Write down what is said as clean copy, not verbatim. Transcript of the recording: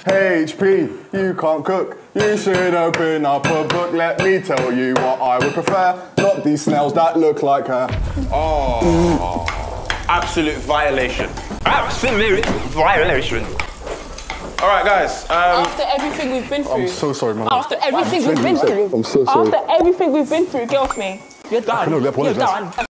HP, you can't cook. You should open up a book. Let me tell you what I would prefer. Not these snails that look like her. Oh, absolute violation. Absolute violation. All right, guys. After everything we've been through. I'm so sorry, Mum. After everything we've been through. I'm so sorry. After everything we've been through, get off me. You're done. I can only apologize. You're done.